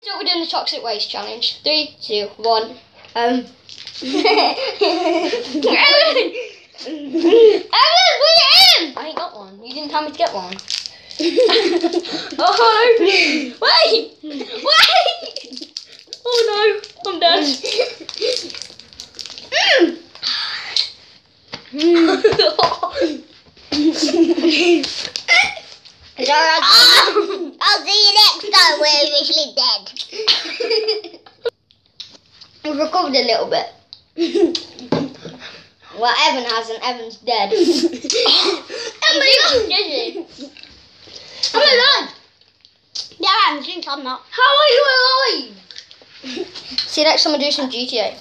So we're doing the toxic waste challenge. 3, 2, 1. Evan, put it in! I ain't got one. You didn't tell me to get one. Oh no! Wait! Wait! Oh no! I'm dead. I'll see you next time we're officially dead. We've recovered a little bit. Well, Evan hasn't. Evan's dead. I'm alive. I'm alive. Yeah, I'm not. How are you alive? See you next time I do some GTA.